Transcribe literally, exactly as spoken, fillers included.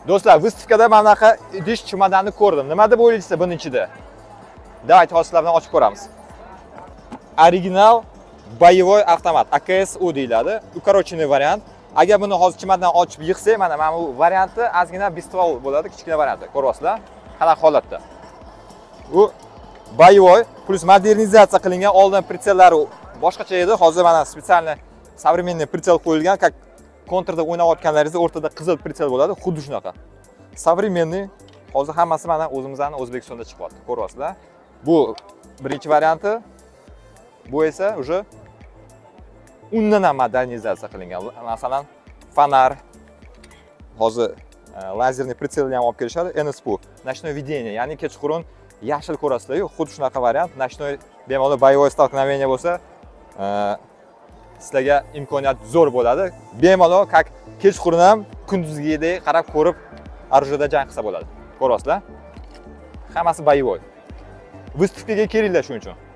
Do'stlar, выставкада mana bunaqa idish chumadanni ko'rdim. Nima deb o'ylaysizlar buning ichida? Давайте hozir sizlardan ochib ko'ramiz. Original boyovoy avtomat A K S U deyiladi. Укороченный variant. Agar buni hozir chumadan ochib yig'sak, mana mana bu varianti ozgina bistrol bo'ladi, kichkina varianti. Ko'ryapsizlar? Qanaqa holatda? U boyovoy plus modernizatsiya qilingan, oldin pritsellari boshqacha edi. Hozir mana специальный современный pritsel qo'yilgan, как kontrda o'ynayotganlaringizda o'rtada qizil pritsel bo'ladi, xuddi shunaqa. Современный. Hozir hammasi mana o'zimizning O'zbekistonda chiqyapti. Ko'ryapsizlar? Bu birinchi varianti. Bu esa уже undan ham modernizatsiya qilingan. Masalan, fonar, hozir lazerli pritselni ham olib kelishadi. N S P U, ночное видение, ya'ni kechqurun yashil ko'rasizlar-ku, xuddi shunaqa variant. Ночной bemalol boyovoy столкновение bo'lsa, sizlarga imkoniyat zo'r bo'ladi. Bemalol, как kechqurun ham kunduzgidek qarab ko'rib, orujada jang qilsa bo'ladi. Ko'ryapsizlar? Hammasi boyovoy. Выставкаga kelinglar shuning uchun.